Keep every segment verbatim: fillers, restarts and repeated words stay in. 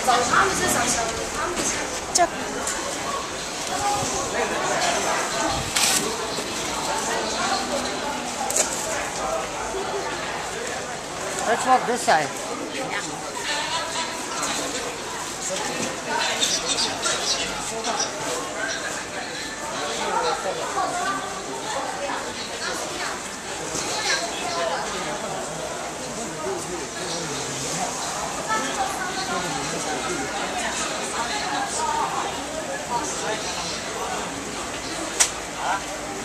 他们是上小的，他们是。 这。Let's walk this side. Huh?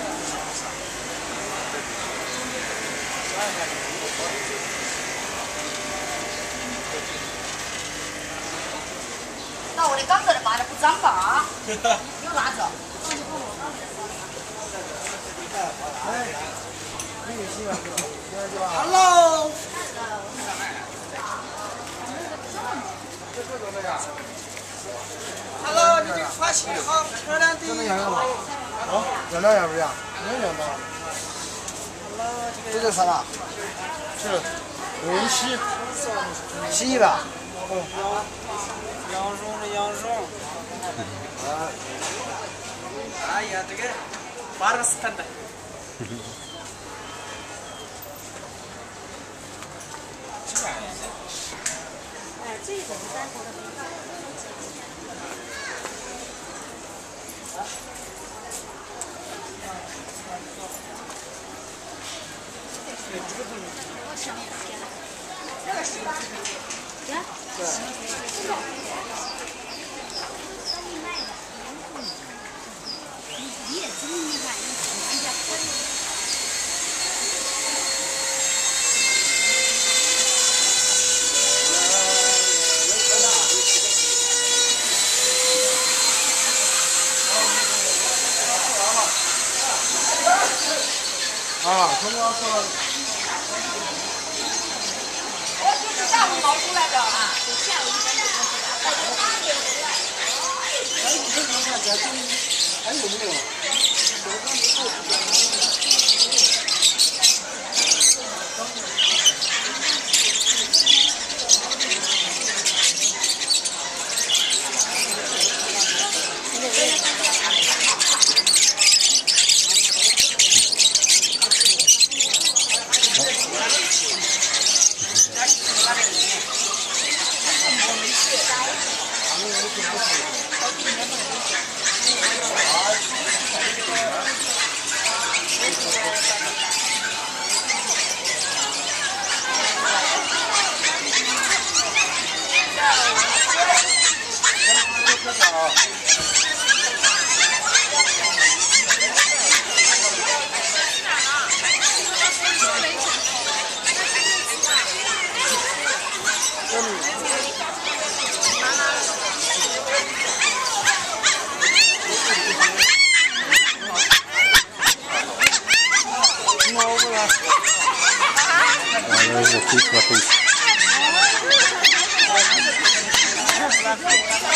那我的刚才的麻的不脏吧？又拿走。Hello。Hello， 你这个发型好漂亮的。 这能养养吗？啊？养两养不养？能养吗？这叫啥啦？是维 C， 洗衣吧？哦。 羊绒的羊绒。 啊。 哎呀，这个巴尔斯坦的。 哎，这种单头的没到。我上面贴了，那个是吧？对。对。你卖的，你也真厉害，你人家可以。 啊，中央说。 我就是下午跑出来的啊，下午一般就过去了。 哎，你这看看，还有没有？ There's a few puppies.